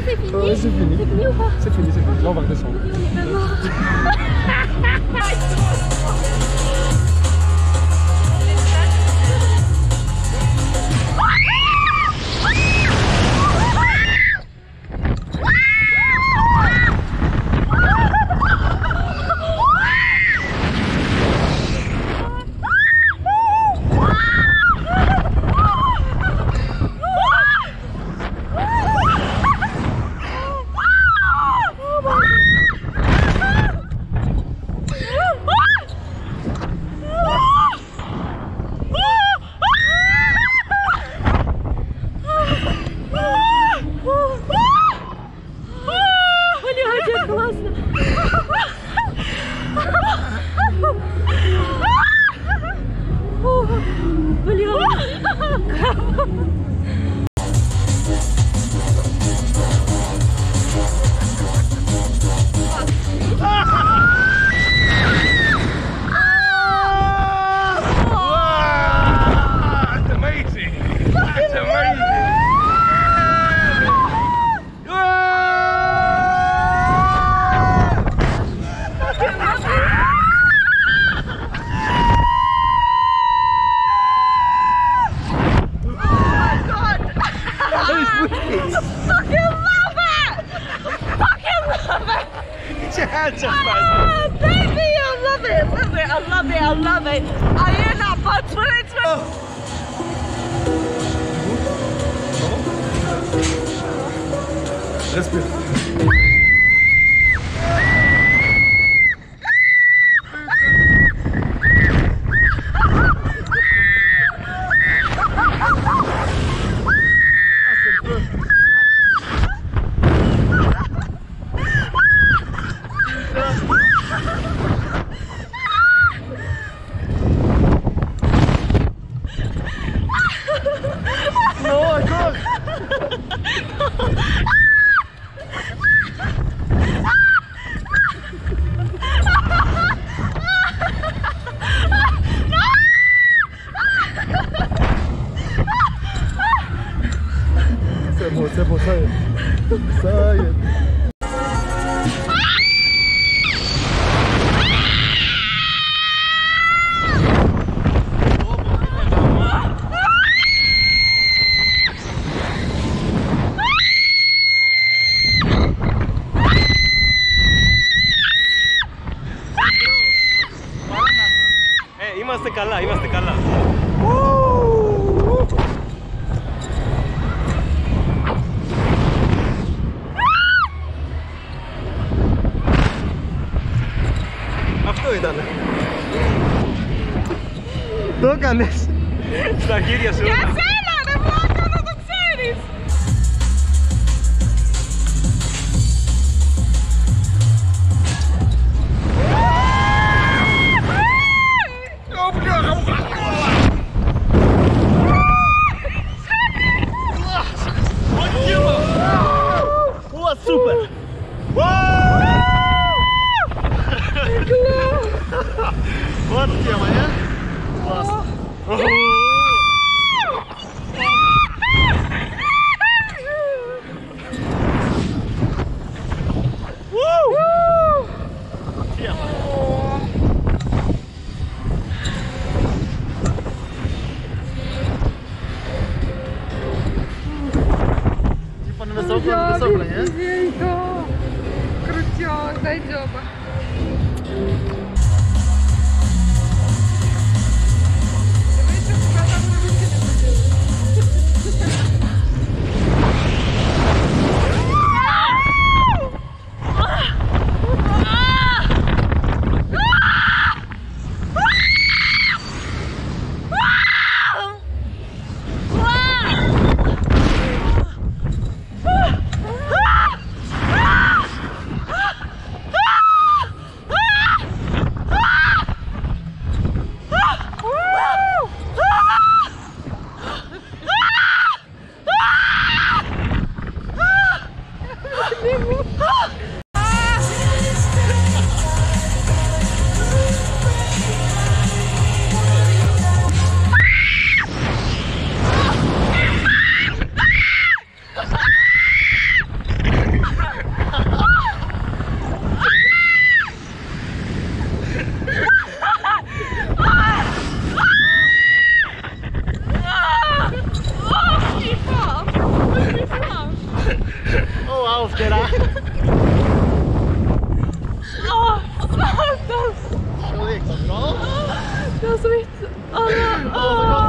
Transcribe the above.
c'est fini. C'est fini. C'est fini ou pas? C'est fini, c'est fini. Là, on va redescendre. On est pas mort. Baby, I love it. I love it. I love it. Ayia, Napa 2020. Respire. C'est bon, ça y est. Ça y est. He must have kalah, he must have kalah. Toca nesse. Terakhir ya sudah. Salah, de belakang untuk series. Wah, super. What dia Maya? Kelas. Крутяк, дай дзьоба. Prospera. Åh, satan! Det gick så bra. Det var så vitt.